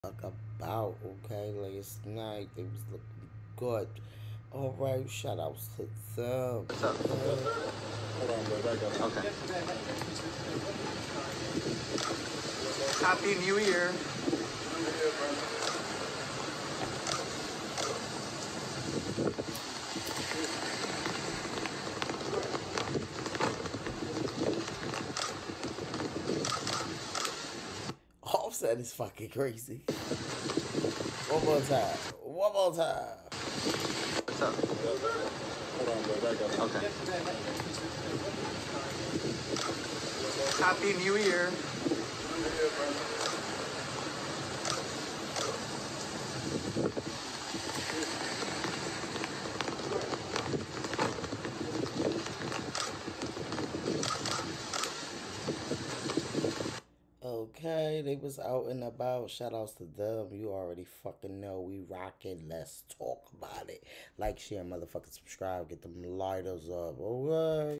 Talk about, okay? Last night they was looking good. All right, shout outs to them. What's up? Okay? Hold on, bro. Back up. Okay. Happy New Year. Offset is fucking crazy. One more time. One more time. What's up? Hold on, bro. Back up. Okay. Happy New Year. Okay, they was out and about. Shout outs to them. You already fucking know we rocking. Let's talk about it. Like, share, motherfucking subscribe. Get them lighters up. Alright.